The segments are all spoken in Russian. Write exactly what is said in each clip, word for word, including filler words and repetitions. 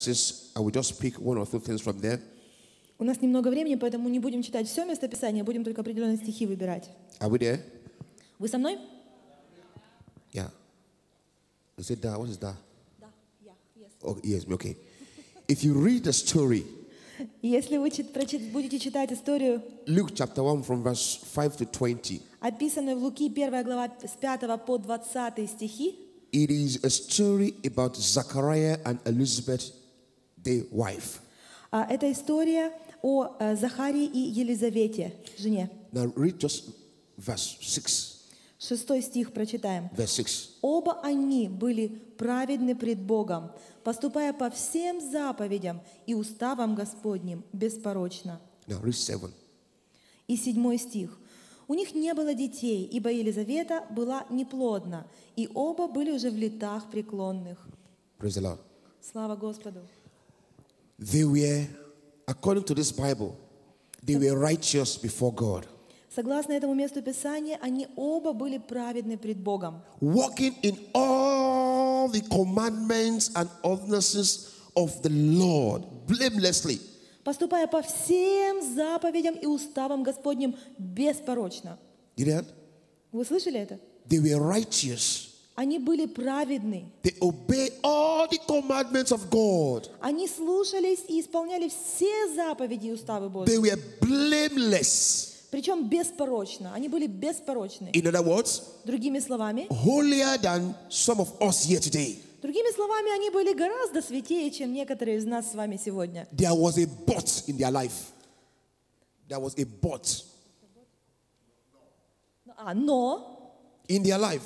I will just pick one or two things from there. У нас немного времени, поэтому не будем читать все местописание, будем только определенные стихи выбирать. Are we there? Вы со мной? Yeah. Is it that? What is that? Да, я, yes. Oh, yes, okay. If you read the story, Если вы чит- прочит- будете читать историю, Luke chapter one from verse five to twenty, описанную в Луки, первая глава с пятого по двадцатый стихи, it is a story about Zachariah and Elizabeth, their wife. а, это история о э, Захарии и Елизавете, жене. Now read just verse six. Шестой стих прочитаем. Verse six. «Оба они были праведны пред Богом, поступая по всем заповедям и уставам Господним беспорочно». Now read seven. И седьмой стих. «У них не было детей, ибо Елизавета была неплодна, и оба были уже в летах преклонных». Praise the Lord. Слава Господу! They were, according to this Bible, they were righteous before God, Согласно этому месту Писания, они оба были праведны пред Богом, walking in all the commandments and ordinances of the Lord blamelessly. поступая по всем заповедям и уставам Господним беспорочно. You hear that? Вы слышали это? They were righteous. Они были праведны. They obey all the commandments of God. Они слушались и исполняли все заповеди и уставы They Божьи. were blameless. Причем беспорочно. Они были беспорочны. In other words, Другими словами, holier than some of us here today. другими словами, они были гораздо святее, чем некоторые из нас с вами сегодня. There was a but in their life. There was a but А, но, in their life.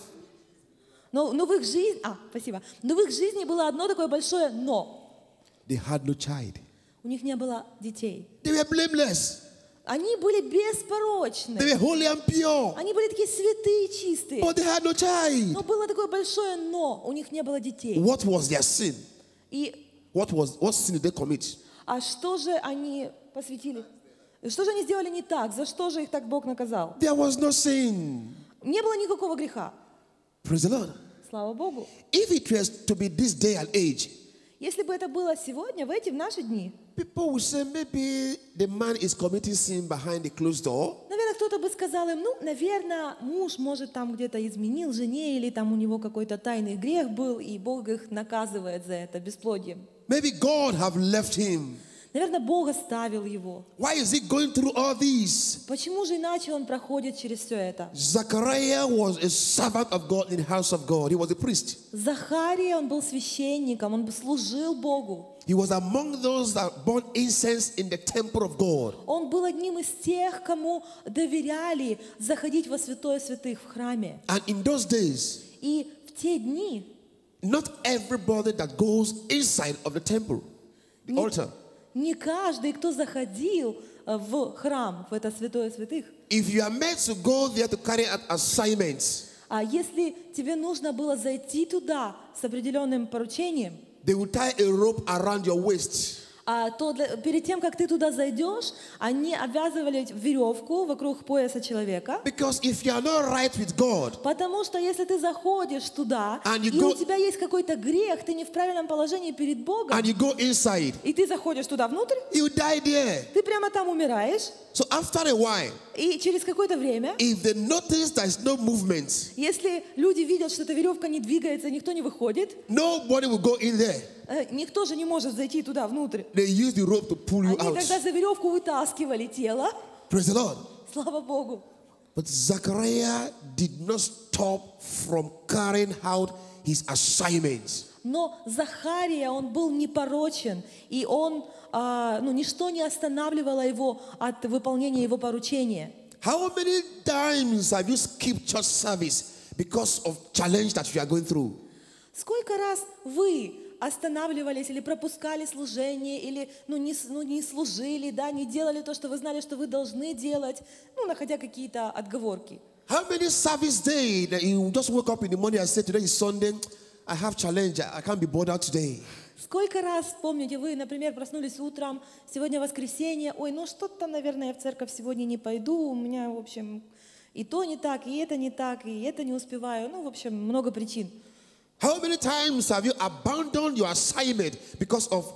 но, но в их жизни, а, спасибо, но в их жизни было одно такое большое но. They had no child. У них не было детей. They were blameless. Они были беспорочны. They were holy and pure. Они были такие святые и чистые. But they had no Но child. было такое большое но. У них не было детей. What was their sin? И, What was what sin did they commit? а что же они посвятили? Что же они сделали не так? За что же их так Бог наказал? There was no sin. Не было никакого греха. Praise the Lord. Слава Богу. If it was to be this day and age, Если бы это было сегодня, в эти, в наши дни, people would say maybe the man is committing sin behind the closed door. наверное, кто-то бы сказал им, ну, наверное, муж, может, там где-то изменил жене, или там у него какой-то тайный грех был, и Бог их наказывает за это бесплодием. Maybe God have left him. Наверное, Бог оставил его. Why is he going through all this? Почему же иначе он проходит через все это? Zachariah was a servant of God in the house of God. He was a priest. Захария, он был священником, он служил Богу. He was among those that burned incense in the temple of God. Он был одним из тех, кому доверяли заходить во святое святых в храме. And in those days, И в те дни not everybody that goes inside of the temple, the Не- altar, не каждый, кто заходил э, в храм, в это святое святых, if you are meant to go there to carry out assignments, а если тебе нужно было зайти туда с определенным поручением, they will tie a rope around your waist. а, то для- перед тем, как ты туда зайдешь, они обвязывали веревку вокруг пояса человека, Because if you are not right with God, потому что если ты заходишь туда, And you и go- у тебя есть какой-то грех, ты не в правильном положении перед Богом, and you go inside, и ты заходишь туда внутрь, you die there. ты прямо там умираешь, So after a while, и через какое-то время, if they notice there is no movement, если люди видят, что эта веревка не двигается, никто не выходит, nobody will go in there. э, никто же не может зайти туда внутрь. They use the rope to pull you Они out. тогда за веревку вытаскивали тело, Praise the Lord. слава Богу. But Zachariah did not stop from carrying out his assignments. Но Захария, он был непорочен, и он, а, ну, ничто не останавливало его от выполнения его поручения. How many times have you skipped church service because of challenge that you are going through? Сколько раз вы останавливались или пропускали служение, или ну, не, с- ну, не служили, да, не делали то, что вы знали, что вы должны делать, ну, находя какие-то отговорки? How many service day that you just woke up in the morning and said, today is Sunday, I have challenge, I can't be bothered today. Сколько раз, помните, вы, например, проснулись утром, сегодня воскресенье, ой, ну что-то, наверное, я в церковь сегодня не пойду, у меня, в общем, и то не так, и это не так, и это не успеваю, ну, в общем, много причин. How many times have you abandoned your assignment because of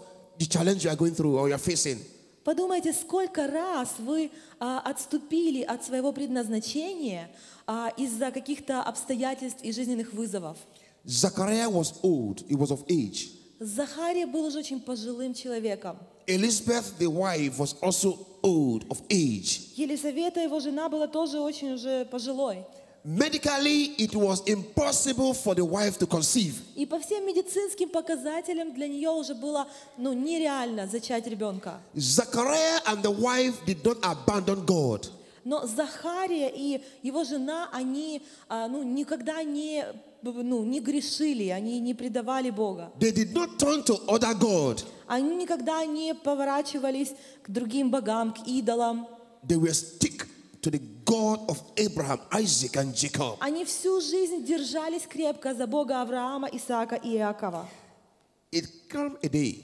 the challenge you are going through or you are facing. Подумайте, сколько раз вы а, отступили от своего предназначения а, из-за каких-то обстоятельств и жизненных вызовов. Zachariah was old. He was of age. Захария был уже очень пожилым человеком. Elizabeth, the wife, was also old, of age. Елисавета, его жена, была тоже очень уже пожилой. Medically, it was impossible for the wife to conceive. И по всем медицинским показателям для нее уже было ну, нереально зачать ребенка. Zachariah and the wife did not abandon God. Но Захария и его жена, они а, ну, никогда не, ну, не грешили, они не предавали Бога. They did not turn to other God. Они никогда не поворачивались к другим богам, к идолам. They were stick to the God of Abraham, Isaac, and Jacob. Они всю жизнь держались крепко за Бога Авраама, Исаака и Иакова. It came a day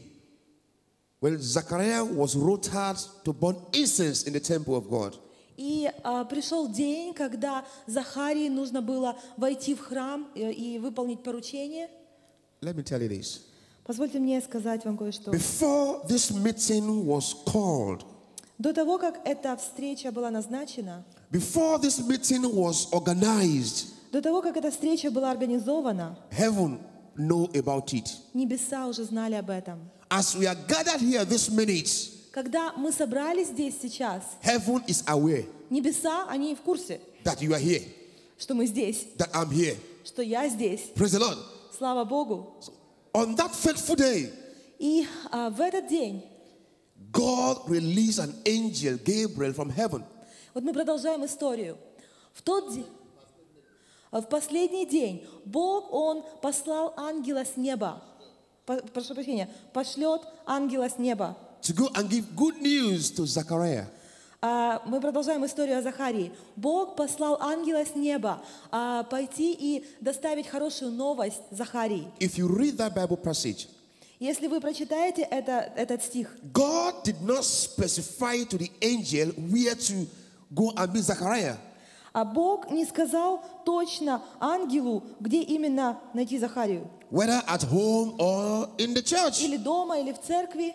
when Zachariah was rotated to burn incense in the temple of God. И а, пришел день, когда Захарии нужно было войти в храм и, и выполнить поручение. Let me tell you this. Позвольте мне сказать вам кое-что. Before this meeting was called, До того, как эта встреча была назначена, before this meeting was organized, до того, как эта встреча была организована, heaven knew about it. небеса уже знали об этом. As we are gathered here this minute, Когда мы собрались здесь сейчас, heaven is aware небеса, они в курсе, that you are here, что мы здесь, that I'm here. что я здесь. Praise the Lord. Слава Богу. On that fateful day, И а, в этот день, God released an angel, Gabriel, from heaven. вот мы продолжаем историю. В тот день, в последний день, Бог, Он послал ангела с неба. По- Прошу прощения, пошлет ангела с неба. To go and give good news to Zachariah. А, Мы продолжаем историю о Захарии. Бог послал ангела с неба а, пойти и доставить хорошую новость Захарии. If you read that Bible passage, Если вы прочитаете это, этот стих, God did not specify to the angel where to go and meet Zachariah. а Бог не сказал точно ангелу, где именно найти Захарию. Whether at home or in the church. Или дома, или в церкви.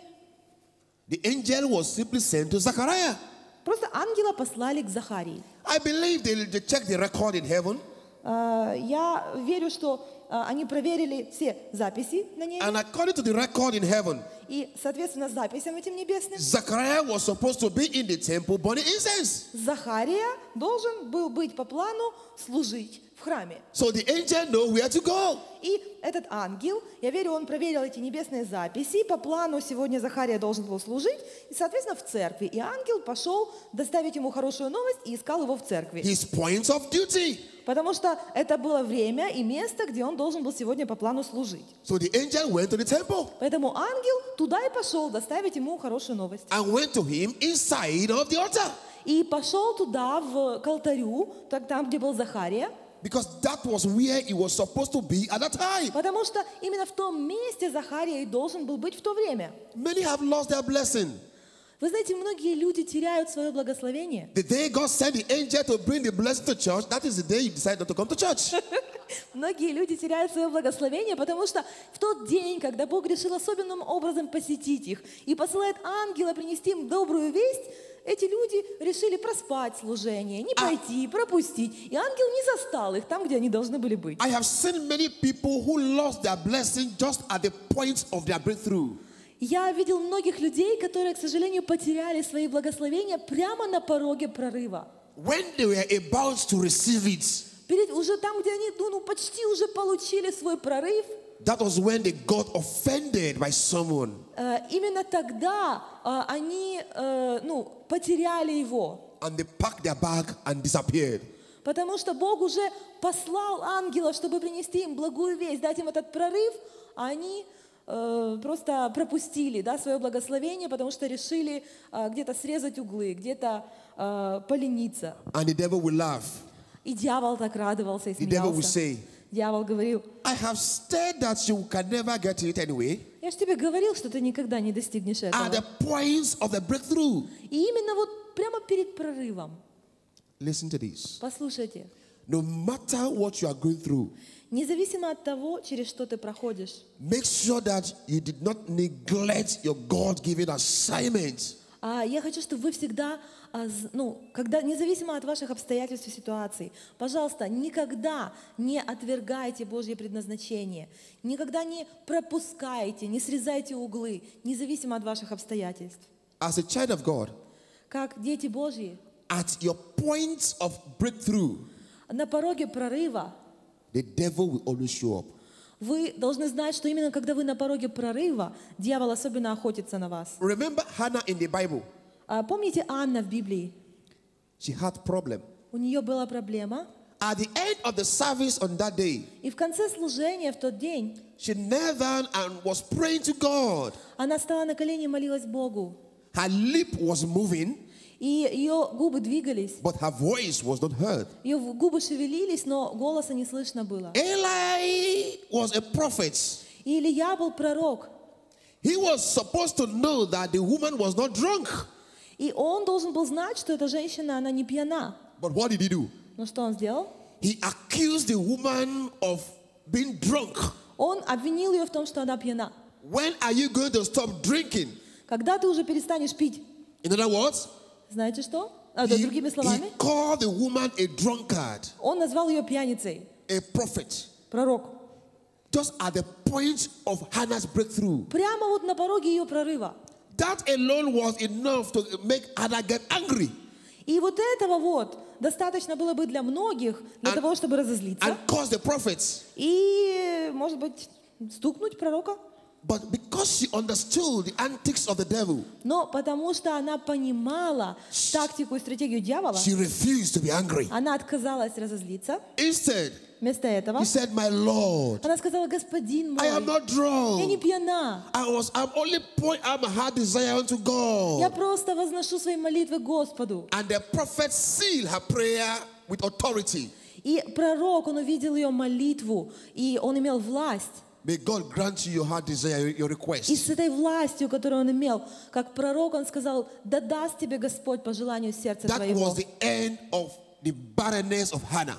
The angel was simply sent to Zachariah. Просто ангела послали к Захарии. I believe they, they checked the record in heaven. А, Я верю, что а, они проверили все записи на ней. And according to the record in heaven, И, соответственно, записям этим небесным Zachariah was supposed to be in the temple burning incense. Захария должен был быть по плану служить в храме. So the angel know where to go. И этот ангел, я верю, он проверил эти небесные записи. По плану сегодня Захария должен был служить, и, соответственно, в церкви. И ангел пошел доставить ему хорошую новость и искал его в церкви. His points of duty. Потому что это было время и место, где он должен был сегодня по плану служить. So the angel went to the temple Поэтому ангел туда и пошел доставить ему хорошую новость. and went to him inside of the altar. И пошел туда, в, к алтарю, так- там, где был Захария, Because that was where he was supposed to be at that time. потому что именно в том месте Захария и должен был быть в то время. Many have lost their blessing. Вы знаете, многие люди теряют свое благословение. The day God sent the angel to bring the blessing to church, that is the day you decide not to come to church. Многие люди теряют свое благословение, потому что в тот день, когда Бог решил особенным образом посетить их и посылает ангела принести им добрую весть, эти люди решили проспать служение, не пойти, пропустить. И ангел не застал их там, где они должны были быть. I have seen many people who lost their blessing just at the point of their breakthrough. Я видел многих людей, которые, к сожалению, потеряли свои благословения прямо на пороге прорыва. When they were about to receive it, Перед, уже там, где они ну, ну, почти уже получили свой прорыв, that was when they got offended by someone. э, именно тогда э, они э, ну, потеряли его. And they packed their bag and disappeared. Потому что Бог уже послал ангела, чтобы принести им благую весть, дать им этот прорыв, а они э, просто пропустили, да, свое благословение, потому что решили э, где-то срезать углы, где-то э, полениться. And the devil will laugh. И дьявол так радовался и The devil will смеялся. say, Дьявол говорил: I have said that you can never get to it anyway. я же тебе говорил, что ты никогда не достигнешь At этого. the points of the breakthrough. И именно вот прямо перед прорывом, Listen to this. послушайте, no matter what you are going through, Независимо от того, через что ты проходишь, make sure that you did not neglect your God-given assignment. а я хочу, чтобы вы всегда, а, з- ну, когда, независимо от ваших обстоятельств и ситуаций, пожалуйста, никогда не отвергайте Божье предназначение, никогда не пропускайте, не срезайте углы, независимо от ваших обстоятельств. As a child of God, Как дети Божьи, at your point of breakthrough, на пороге прорыва the devil will always show up. вы должны знать, что именно когда вы на пороге прорыва, дьявол особенно охотится на вас. Remember Hannah in the Bible? А помните Анна в Библии? She had problem. У нее была проблема, At the end of the service on that day, и в конце служения в тот день she knelt down and was praying to God. она стала на колени и молилась Богу. Her lip was moving, И ее губы двигались, but her voice was not heard. ее губы шевелились, но голоса не слышно было. Eli was a prophet. И Илья был пророк, He was supposed to know that the woman was not drunk. и он должен был знать, что эта женщина, она не пьяна. But what did he do? Но что он сделал? He accused the woman of being drunk. Он обвинил ее в том, что она пьяна. When are you going to stop drinking? Когда ты уже перестанешь пить? In other words, Знаете что? А, да, he, другими he словами, called the woman a drunkard, он назвал ее пьяницей, a prophet. пророк. Just at the point of Hannah's breakthrough. Прямо вот на пороге ее прорыва. That alone was enough to make Hannah get angry И вот этого вот достаточно было бы для многих, для And- того, чтобы разозлиться. and cause the prophets. И, может быть, стукнуть пророка. But because she understood the antics of the devil, Но потому что она понимала тактику и стратегию дьявола, she refused to be angry. она отказалась разозлиться. Instead, Вместо этого he said, "My Lord, она сказала: господин I am мой, not я не drunk. пьяна. I was, I'm only pouring out my heart desire unto Я God." просто возношу свои молитвы Господу. And the prophet sealed her prayer with authority. И пророк, он увидел ее молитву, и он имел власть. May God grant you your heart desire, your И request. с этой властью, которую он имел, как пророк, он сказал: да даст тебе Господь по желанию сердца That твоего. was the end of the barrenness of Hannah.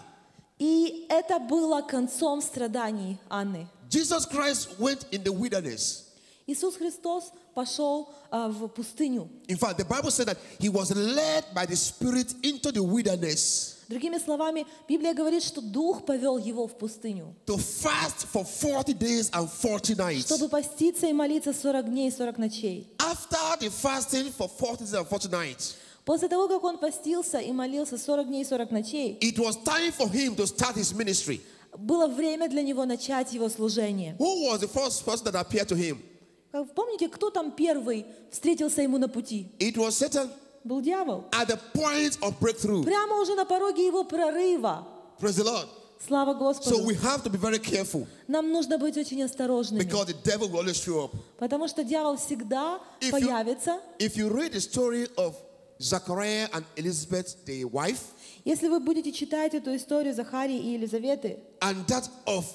И это было концом страданий Анны. Jesus Christ went in the wilderness. Иисус Христос пошел а, в пустыню. In fact, the Bible said that he was led by the Spirit into the wilderness Другими словами, Библия говорит, что Дух повел его в пустыню, to fast for forty days and forty nights. чтобы поститься и молиться сорок дней и сорок ночей. After the fasting for forty days and forty nights, После того, как он постился и молился сорок дней и сорок ночей, it was time for him to start his ministry. было время для него начать его служение. Who was the first person that appeared to him? Как- Помните, кто там первый встретился ему на пути? It was Satan Был дьявол. at the point of breakthrough. Прямо уже на пороге его прорыва. Praise the Lord. Слава So Господу. we have to be very careful Нам нужно быть очень осторожными, because the devil will always show up. потому что дьявол всегда If you- появится. If you read the story of Zachariah and Elizabeth, the wife, Если вы будете читать эту историю Захарии и Елизаветы, and that of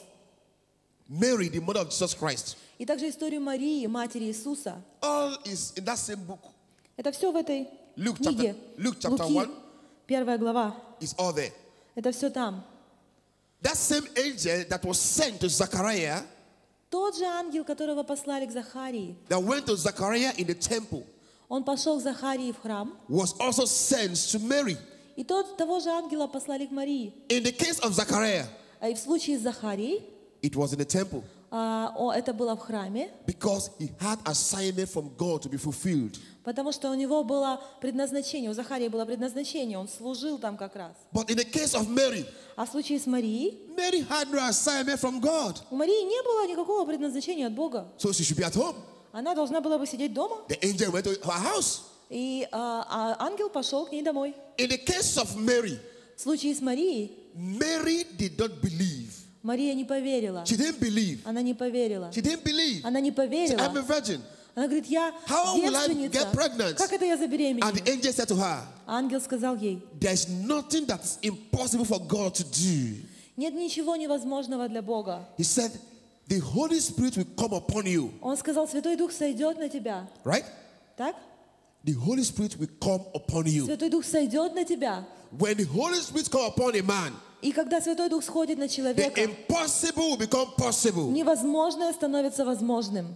Mary, the mother of Jesus Christ, и также историю Марии, матери Иисуса, all is in that same book. это все в этой Luke книге. chapter- Luke chapter Луки, one. первая глава. It's all there. Это все там. That same angel that was sent to Zachariah, Тот же ангел, которого послали к Захарии, that went to Zachariah in the temple, он пошел к Захарии в храм, was also sent to Mary. и тот, того же ангела послали к Марии. In the case of Zachariah, А и в случае с Захарией, it was in the temple а, о, это было в храме, because he had assignment from God to be fulfilled. потому что у него было предназначение, у Захарии было предназначение, он служил там как раз. But in the case of Mary, А в случае с Марией, Mary had no assignment from God, у Марии не было никакого предназначения от Бога. so she should be at home. Она должна была бы сидеть дома, The angel went to her house. и а, а ангел пошел к ней домой. In the case of Mary, В случае с Марией, Mary did not believe. Мария не поверила. She didn't believe. Она не поверила. She didn't believe. Она не She said, I'm a поверила. virgin. Она говорит: я How will I девственница. get pregnant? Как это я And the забеременею? angel said to her, Ангел сказал ей: there's nothing that's impossible for God to do. нет ничего невозможного для Бога. He said, the Holy Spirit will come upon you, Он сказал: Святой Дух сойдет на тебя. right? Так? the Holy Spirit will come upon you. Святой Дух сойдет на тебя. When the Holy Spirit come upon a man, И когда Святой Дух сходит на the человека, impossible will become possible. невозможное становится возможным.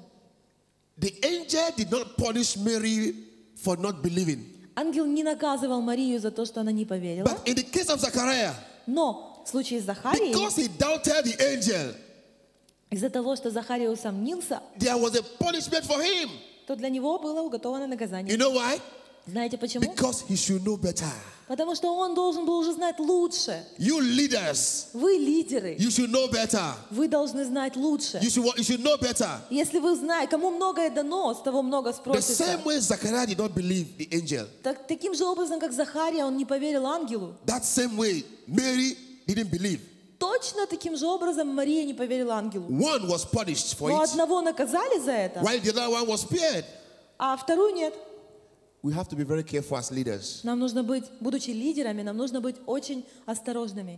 The angel did not punish Mary for not believing. Ангел не наказывал Марию за то, что она не поверила. But in the case of Zechariah, Но в случае с Захарией, because he doubted the angel, из-за того, что Захария усомнился, there was a punishment for him. то для него было уготовано You наказание. know why? Знаете почему? Because he should know better. Потому что он должен был уже знать лучше. You leaders, Вы лидеры. you should know better. Вы должны знать лучше. You should, you should know better. Если вы знаете, кому многое дано, с того много The спросится. same way Zechariah did not believe the angel, Так, таким же образом, как Захария, он не поверил ангелу. that same way Mary didn't believe. Точно таким же образом Мария не поверила ангелу. One was punished for Но it, одного наказали за это, while the other one was spared. а вторую нет. We have to be very careful as leaders. Нам нужно быть, будучи лидерами, нам нужно быть очень осторожными.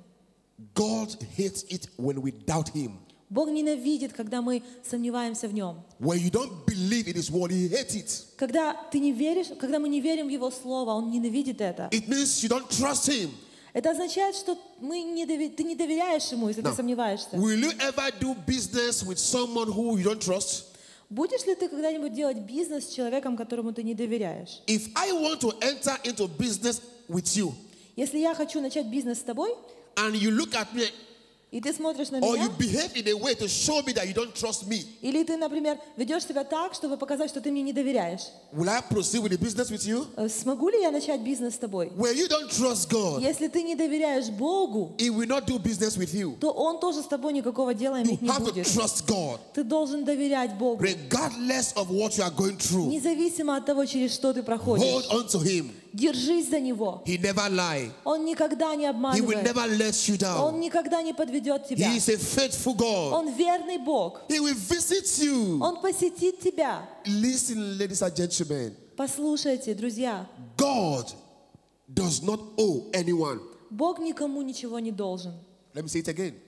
God hates it when we doubt Him. Бог ненавидит, когда мы сомневаемся в Нем. When you don't believe in His word, He hates it. Когда ты не веришь, когда мы не верим в Его Слово, Он ненавидит это. It means you don't trust Him. Это означает, что мы не дове- ты не доверяешь Ему, если Now, ты сомневаешься. will you ever do business with someone who you don't trust? Будешь ли ты когда-нибудь делать бизнес с человеком, которому ты не доверяешь? If I want to enter into business with you, Если я хочу начать бизнес с тобой, and you look at me, и ты смотришь на or you меня, behave in a way to show me that you don't trust me, или ты, например, ведешь себя так, чтобы показать, что ты мне не доверяешь, will I proceed with the business with you? э, смогу ли я начать бизнес с тобой? When you don't trust God, Если ты не доверяешь Богу, He will not do business with you. то Он тоже с тобой никакого дела You иметь не have to будет. trust God, Ты должен доверять Богу, regardless of what you are going through. независимо от того, через что ты Hold проходишь. on to Him. Держись за Него. He never lie. Он никогда не He will обманывает. never let you Он down. никогда не подведет тебя. He is a faithful God. Он верный Бог. He will visit you. Он посетит тебя. Listen, ladies and gentlemen. Послушайте, друзья, God does not owe anyone. Бог никому ничего не должен. Let me say it again.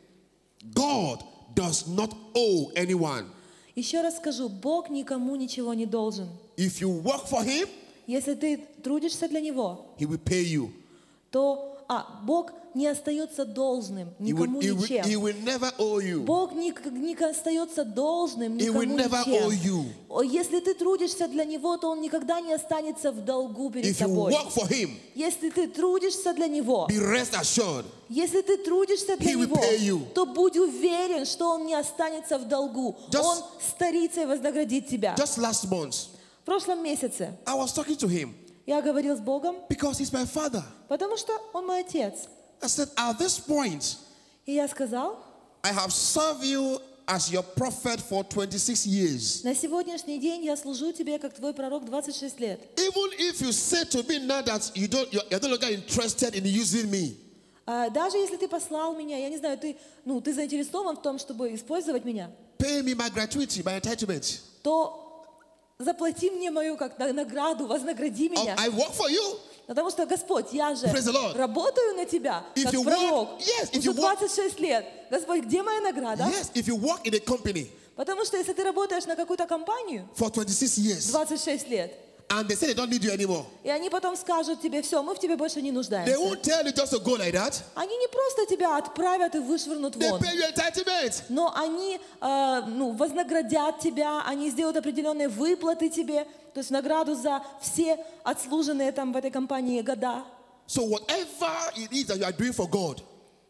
God does not owe anyone. Еще раз скажу, Бог никому ничего не должен. If you work for Him, Если ты трудишься для Него, He will pay you. то а, Бог не остается должным He will, никому he will, he ничем. will never owe you. Бог не, не остается должным He will никому never owe ничем. you. О, Если ты трудишься для Него, то Он никогда не останется в долгу перед If you тобой. work for Him, Если ты трудишься для Него, be rest assured, если ты трудишься для He will Него, pay you. то будь уверен, что Он не останется в долгу. Just- Он старится и вознаградит тебя. just last month, В прошлом месяце I was talking to Him я говорил с Богом, because He's my Father. потому что Он мой Отец. I said, at this point, И я сказал, I have served you as your prophet for twenty-six years. на сегодняшний день я служу тебе, как твой пророк, двадцать шесть лет. Even if you say to me now that you don't, you're you're no longer interested in using me, А даже если ты послал меня, я не знаю, ты, ну, ты заинтересован в том, чтобы использовать меня, pay me my gratuity, my entitlement. то заплати мне мою как на- награду, вознагради Oh, меня. I work for you. Потому что, Господь, я же Praise the Lord. работаю на Тебя, If как you пророк, work- yes, if уже you work- двадцать шесть лет. Господь, где моя награда? Yes, if you work in a company Потому что если ты работаешь на какую-то компанию for twenty-six years двадцать шесть лет, and they say they don't need you anymore, и они потом скажут тебе, все, мы в тебе больше не they нуждаемся. won't tell you just to go like that. Они не просто тебя отправят и вышвырнут They вон, pay you entitlement. но они э, ну, вознаградят тебя, они сделают определенные выплаты тебе, то есть награду за все отслуженные там в этой компании года. So whatever it is that you are doing for God,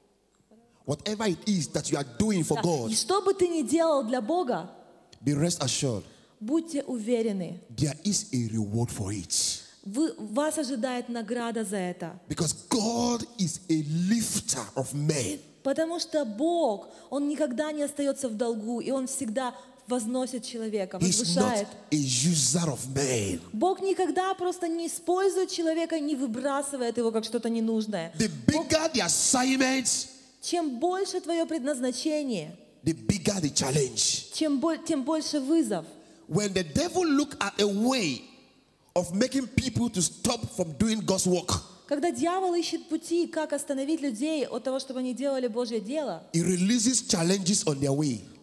whatever it is that you are doing for Да. God, И что бы ты ни делал для Бога, be rest assured, будьте уверены, there is a reward for it. вы, вас ожидает награда за это. Because God is a lifter of men. Потому что Бог, Он никогда не остается в долгу, и Он всегда возносит человека, He's возвышает. not a user of men. Бог никогда просто не использует человека, не выбрасывает его как что-то ненужное. The bigger the assignment, Чем больше твое предназначение, the bigger the challenge. чем, бо- тем больше вызов. When the devil look at a way of making people to stop from doing God's work, Когда дьявол ищет пути, как остановить людей от того, чтобы они делали Божье дело, he releases challenges on their way.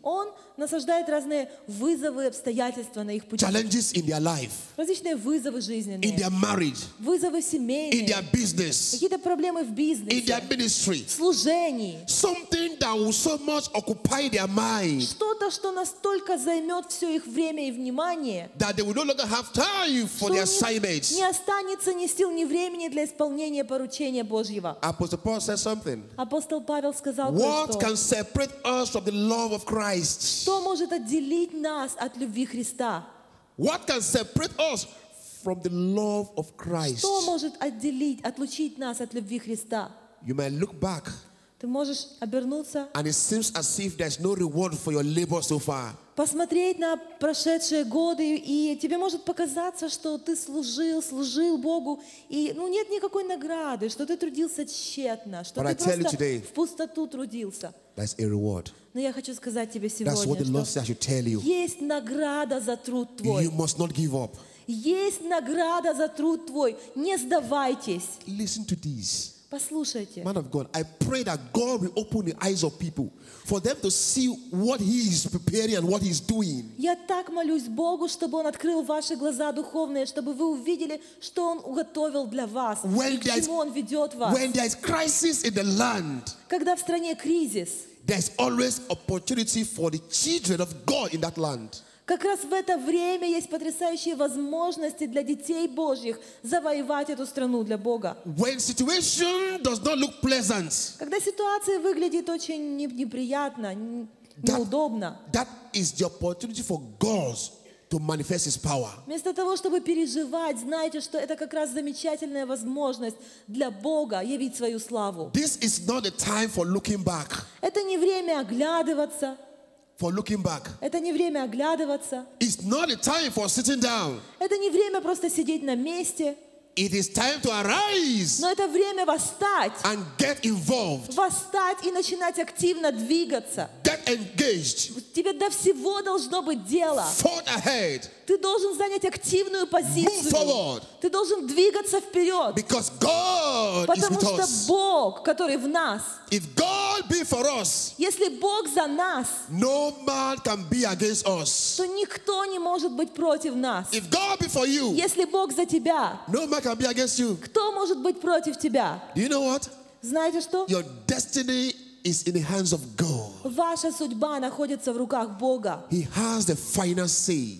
Он насаждает разные вызовы, обстоятельства на их пути. challenges in their life, Различные вызовы in жизненные, their marriage, вызовы in семейные, their business, какие-то проблемы в in бизнесе, their ministry. в служении. Something that will so much occupy their mind Что-то, что настолько займет все их время и внимание, that they will no longer have time for что their не, assignments. не останется ни сил, ни времени для исполнения поручения Божьего. Apostle Paul said something. Апостол Павел сказал What кое-что. can separate us from the love of Christ? Что может отделить нас от любви Христа? What can separate us from the love of Christ? Что может отделить, отлучить нас от любви Христа? You may look back Ты можешь обернуться, and it seems as if there's no reward for your labor so far. посмотреть на прошедшие годы, и тебе может показаться, что ты служил, служил Богу, и ну, нет никакой награды, что ты трудился тщетно, что But I ты tell you просто today, в пустоту трудился. That's a reward. Но я хочу сказать тебе That's what the сегодня, Lord says I should tell you. что есть награда за труд твой. You must not give up. Есть награда за труд твой. Не сдавайтесь. Listen to this. Послушайте. Man of God, I pray that God will open the eyes of people for them to see what He is preparing and what He's doing. Я так молюсь Богу, чтобы Он открыл ваши глаза духовные, чтобы вы увидели, что Он уготовил для вас, When и к there's- чему Он ведет вас. When there is crisis in the land, Когда в стране кризис, there's always opportunity for the children of God in that land. как раз в это время есть потрясающие возможности для детей Божьих завоевать эту страну для Бога. When situation does not look pleasant, Когда ситуация выглядит очень не- неприятно, н- Да. неудобно, that is the opportunity for God to manifest His power. вместо того, чтобы переживать, знайте, что это как раз замечательная возможность для Бога явить свою славу. This is not the time for looking back. Это не время оглядываться, For looking back. это не время оглядываться, It's not the time for sitting down. это не время просто сидеть на месте, It is time to arise но это время восстать, and get involved, восстать и начинать активно двигаться. get engaged, Тебе до всего должно быть дело. forward ahead, Ты должен занять активную move позицию. forward, Ты должен двигаться вперед, because God is потому with что us. Бог, который в нас, If God be for us, если Бог за нас, no man can be against us. то никто не может быть против нас. If God be for you, Если Бог за тебя, no man can be against you. кто может быть против тебя? Do you know what? Знаете что? Your destiny is in the hands of God. Ваша судьба находится в руках Бога. He has the final say.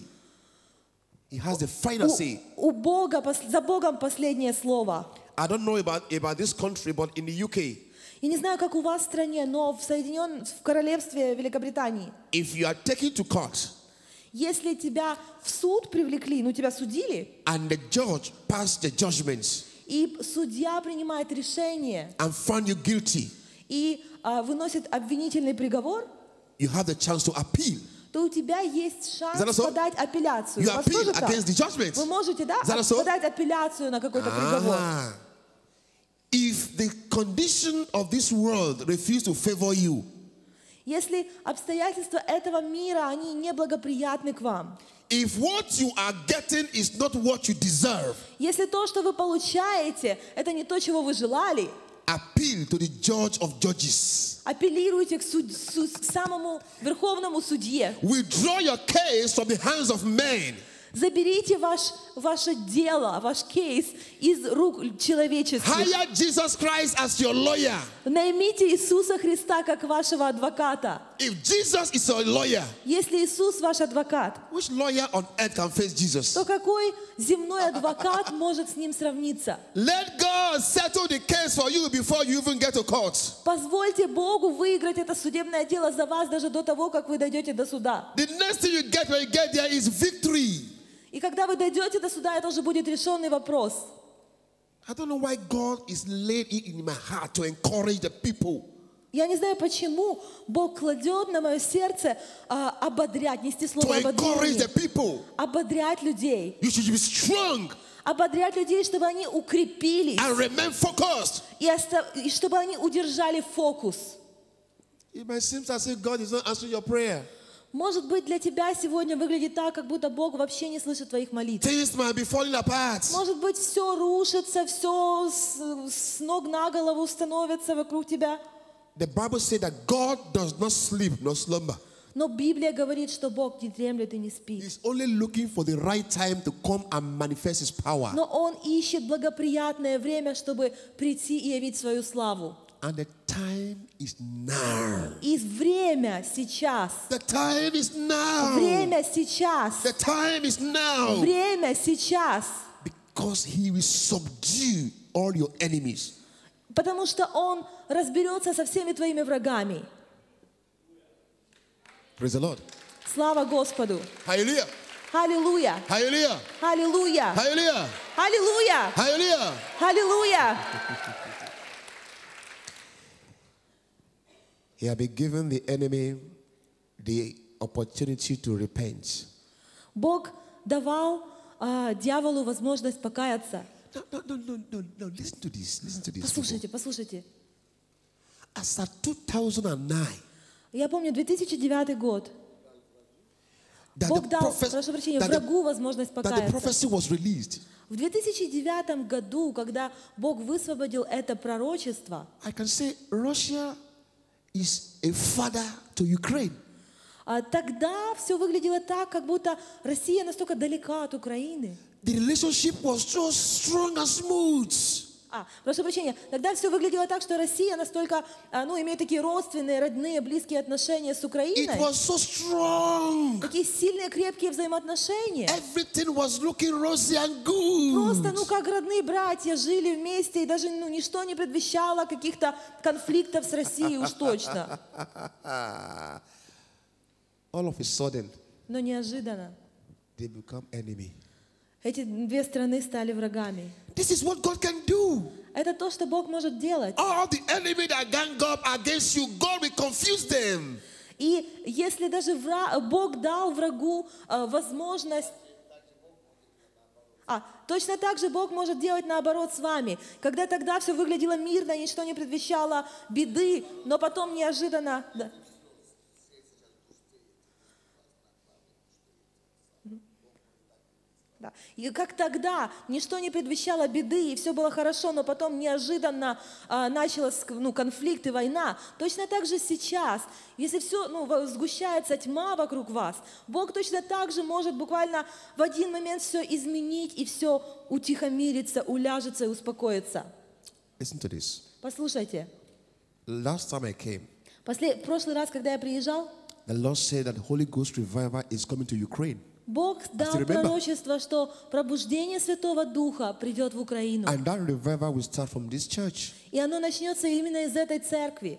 He has the final say. У, у Бога, пос- за Богом последнее слово. I don't know about, about this country, but in the U K, Я не знаю, как у вас в стране, но в Соединенном, в Королевстве Великобритании, if you are taken to court если тебя в суд привлекли, ну тебя судили, and the judge passed the judgments и судья принимает решение and found you guilty, и а, выносит обвинительный приговор, you have the chance to appeal. то у тебя есть Is шанс that so? подать апелляцию. You У вас appeal тоже так? against the judgment. Вы можете, да, Is that so? подать апелляцию на какой-то приговор. Ah. If the condition of this world refuse to favor you, Если обстоятельства этого мира, они неблагоприятны к вам, if what you are getting is not what you deserve, если то, что вы получаете, это не то, чего вы желали, appeal to the judge of judges. апеллируйте к, суд- су- к самому верховному судье. Withdraw your case from the hands of men. Заберите ваш, ваше дело, ваш кейс из рук человеческих. Hire Jesus Christ as your lawyer. Наймите Иисуса Христа как вашего адвоката. If Jesus is your lawyer, Если Иисус ваш адвокат, which lawyer on earth can face Jesus? то какой земной адвокат может с ним сравниться? Let God settle the case for you before you even get to court. Позвольте Богу выиграть это судебное дело за вас даже до того, как вы дойдете до суда. The next thing you get when you get there is victory. И когда вы дойдете до суда, это уже будет решенный вопрос. I don't know why God is laid it in my heart to encourage the people. Я не знаю, почему Бог кладет на мое сердце а, ободрять, нести To слово encourage the ободрение, people. ободрять людей, You should be strong ободрять людей, чтобы они укрепились and remain focused. и, оста- и чтобы они удержали фокус. It might seem as if God is not answering your prayer. Может быть, для тебя сегодня выглядит так, как будто Бог вообще не слышит твоих молитв. Things might be falling apart. Может быть, все рушится, все с, с ног на голову становится вокруг тебя. The Bible says that God does not sleep nor slumber. Но Библия говорит, что Бог не дремлет и не спит. He's only looking for the right time to come and manifest his power. Но Он ищет благоприятное время, чтобы прийти и явить свою славу. And the time is now. И время сейчас. The time is now. Время сейчас. The time is now. Время сейчас. Because he will subdue all your enemies. Потому что Он разберется со всеми твоими врагами. Praise the Lord. Слава Господу. Hallelujah. Аллилуйя. Hallelujah. Аллилуйя. Hallelujah. Аллилуйя. Hallelujah. Аллилуйя. He had been given the enemy the opportunity to repent. Бог давал а, дьяволу возможность покаяться. No, no, no, no, no, no. Listen to this. Listen to this. Послушайте, послушайте. As at two thousand nine, Я помню две тысячи девятый год. that Бог the, дал, prophes- прошу прощения, that the- врагу возможность that the покаяться. prophecy was released. В две тысячи девятом году, когда Бог высвободил это пророчество, I can say Russia is a father to Ukraine. а, тогда все выглядело так, как будто Россия настолько далека от Украины. The relationship was so strong and smooth. А, прошу прощения, тогда все выглядело так, что Россия настолько, а, ну, имеет такие родственные, родные, близкие отношения с It Украиной. was so strong. Такие сильные, крепкие взаимоотношения. Everything was looking rosy and good. Просто, ну, как родные братья жили вместе, и даже, ну, ничто не предвещало каких-то конфликтов с Россией уж точно. All of a sudden, Но неожиданно they become enemy. эти две страны стали врагами. This is what God can do. Это то, что Бог может делать. All the enemy that gang up against you, God will confuse them. И если даже вра- Бог дал врагу э, возможность... А, точно так же Бог может делать наоборот с вами. Когда тогда все выглядело мирно, ничто не предвещало беды, но потом неожиданно... Да. Да. И как тогда ничто не предвещало беды, и все было хорошо, но потом неожиданно а, началась ну, конфликт и война. Точно так же сейчас, если все ну, во- сгущается тьма вокруг вас, Бог точно так же может буквально в один момент все изменить, и все утихомирится, уляжется и успокоится. Listen to this. Послушайте, Last time I came, после, в прошлый раз, когда я приезжал, the Lord said that Holy Ghost revival is coming to Ukraine. Бог дал still remember. пророчество, что пробуждение Святого Духа придет в Украину. And that revival will start from this church. И оно начнется именно из этой церкви.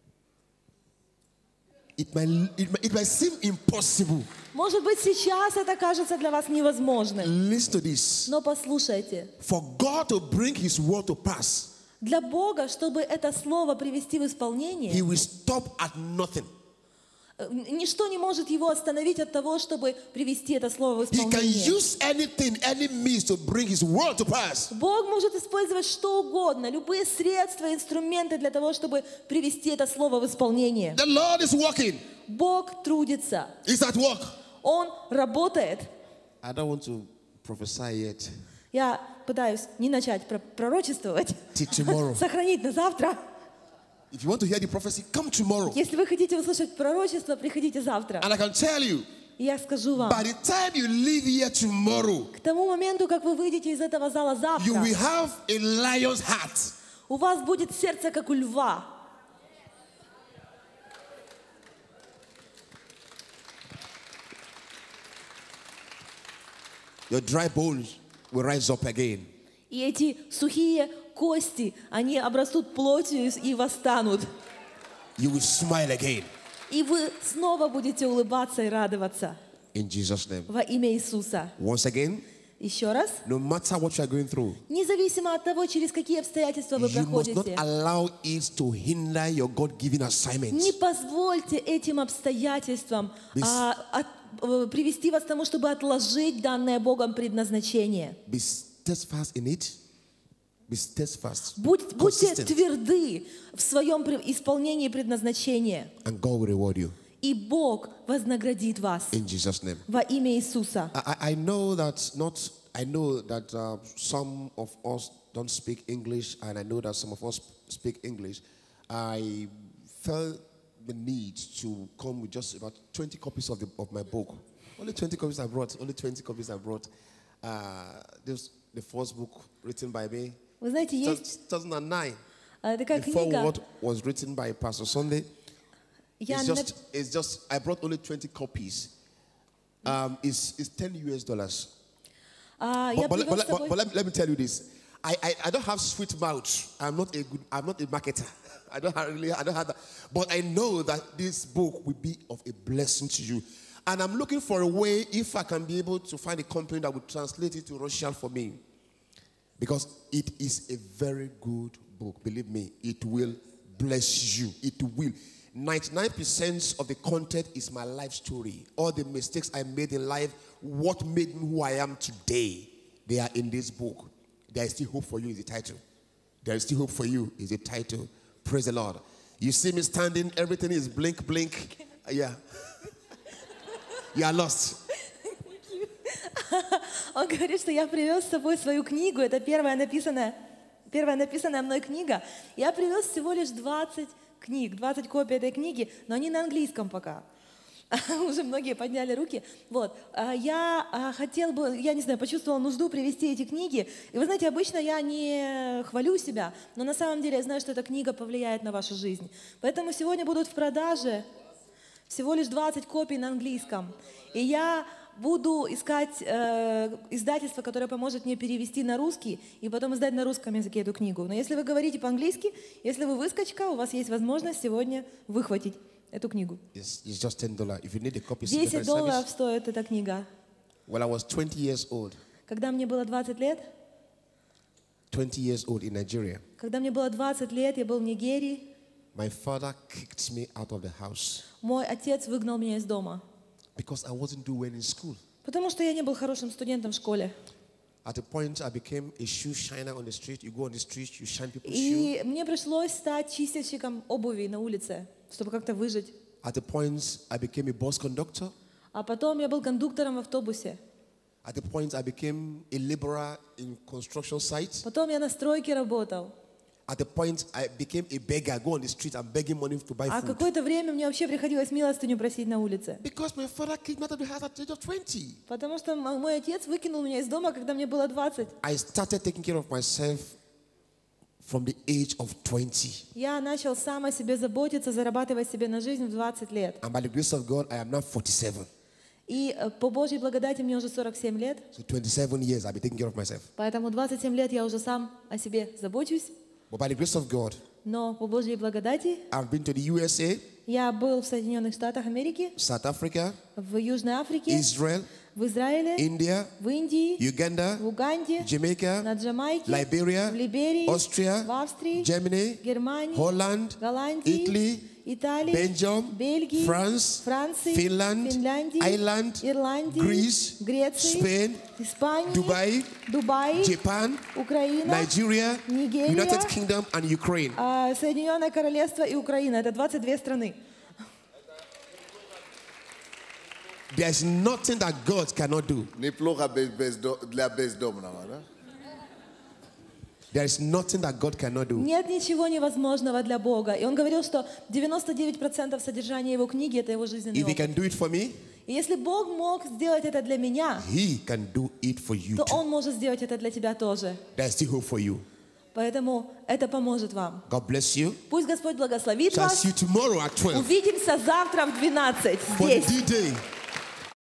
It might, it might, it might seem impossible. Может быть, сейчас это кажется для вас невозможным. Listen to this. Но послушайте, For God to bring His word to pass, для Бога, чтобы это слово привести в He исполнение, will stop at nothing. э, ничто не может его остановить от того, чтобы привести это слово в He can исполнение. use anything, any means to bring His word to pass. Бог может использовать что угодно, любые средства, инструменты для того, чтобы привести это слово в исполнение. The Lord is working. Бог трудится, He's at work. Он работает. I don't want to prophesy yet. Я пытаюсь не начать про- пророчествовать, Till tomorrow. сохранить на завтра. If you want to hear the prophecy, come tomorrow. Если вы хотите услышать пророчество, приходите завтра. And I can tell you, И я скажу вам, by the time you leave here tomorrow, к тому моменту, как вы выйдете из этого зала you завтра, will have a lion's heart. у вас будет сердце, как у льва. Your dry bones will rise up again. И эти сухие кости, они обрастут плотью и восстанут. You will smile again. И вы снова будете улыбаться и радоваться In Jesus' name. во имя Иисуса. Once again, Еще раз. no matter what you are going through, Независимо от того, через какие обстоятельства вы you must not проходите, allow it to hinder your God-given assignment. не позвольте этим обстоятельствам Без- а, от- э, привести вас к тому, чтобы отложить данное Богом предназначение. Be steadfast in it. Be steadfast. Будь- будьте consistent, тверды в своем пре- исполнении предназначения, and God will reward you. и Бог вознаградит вас In Jesus' name. во имя Иисуса. I, I I know that not. I know that uh, some of us don't speak English, and I know that some of us speak English. I felt the need to come with just about twenty copies of, the, of my book. Only twenty copies I brought. Only twenty copies I brought. Uh, this the first book written by me. Вы знаете, есть two thousand nine. э, такая The книга. foreword was written by Pastor Sunday. Я It's нап- just, it's just, I brought only twenty copies. Um, it's, it's ten U S dollars. а, But, я but, привез but, с собой- but, but let, let me tell you this. I, I, I don't have sweet mouth. I'm not a good, I'm not a marketer. I don't have really, I don't have that. But I know that this book will be of a blessing to you. And I'm looking for a way, if I can be able to find a company that will translate it to Russian for me. Because it is a very good book. Believe me, it will bless you. It will. ninety-nine percent of the content is my life story. All the mistakes I made in life, what made me who I am today, they are in this book. There is still hope for you is the title. There is still hope for you is the title. Praise the Lord. You see me standing, everything is blink, blink. Yeah. You are lost. Он говорит, что я привез с собой свою книгу. Это первая написанная, первая написанная мной книга. Я привез всего лишь двадцать книг, двадцать копий этой книги, но они на английском пока. Уже многие подняли руки. Вот. А Я а, хотел бы, я не знаю, почувствовала нужду привести эти книги. И вы знаете, обычно я не хвалю себя, но на самом деле я знаю, что эта книга повлияет на вашу жизнь. Поэтому сегодня будут в продаже всего лишь двадцать копий на английском. И я буду искать э, издательство, которое поможет мне перевести на русский и потом издать на русском языке эту книгу. Но если вы говорите по-английски, если вы выскочка, у вас есть возможность сегодня выхватить эту книгу. It's, it's just ten dollars. If you need a copy, see the десять service. долларов стоит эта книга. When I was twenty years old, Когда мне было двадцать лет, twenty years old in Nigeria, когда мне было двадцать лет, я был в Нигерии, my father kicked me out of the house мой отец выгнал меня из дома, because I wasn't doing well in school. потому что я не был хорошим студентом в школе. At a point, I became a shoe shiner on the street. You go on the street, you shine people's shoes. И мне пришлось стать чистильщиком обуви на улице, чтобы как-то выжить. At a point, I became a bus conductor. А потом я был кондуктором в автобусе. At a point, I became a laborer in construction sites. Потом я на стройке работал. At a point, I became a beggar. Go on the street, I'm begging money to buy А food. какое-то время мне вообще приходилось милостыню просить на улице. Because my father kicked me out of the house at the age of twenty. Потому что м- мой отец выкинул меня из дома, когда мне было двадцать. I started taking care of myself from the age of twenty. Я начал сам о себе заботиться, зарабатывать себе на жизнь в двадцать лет. And by the grace of God, I am now forty-seven. И э, по Божьей благодати мне уже сорок семь лет, So twenty-seven years, I've been taking care of myself. поэтому двадцать семь лет я уже сам о себе забочусь. But by the grace of God, Но по Божьей благодати I've been to the U S A, я был в Соединенных Штатах Америки, South Africa, в Южной Африке, Israel, в Израиле, India, в Индии, Uganda, в Уганде, Jamaica, на Джамайке, Liberia, в Либерии, Austria, в Австрии, Germany, Германии, Holland, Голландии, Italy, Италии, Belgium, Бельгии, France, Франции, Finland, Финляндии, Ireland, Ирландии, Greece, Греции, Spain, Испании, Dubai, Дубай, Japan, Украина, Nigeria, Нигерия, United Kingdom, and Ukraine. а, Соединенное Королевство и Украина. Это двадцать две страны. There's nothing that God cannot do. Неплохо без, без, для бездомного, да? There is nothing that God cannot do. Нет ничего невозможного для Бога. И он говорил, что девяносто девять процентов содержания его книги — это его жизненный If He опыт. can do it for me, И если Бог мог сделать это для меня, He can do it for you то too. Он может сделать это для тебя тоже. There's still hope for you. Поэтому это поможет вам. God bless you. Пусть Господь благословит So I'll вас. see you tomorrow at twelve Увидимся завтра в двенадцать for the здесь. D-Day.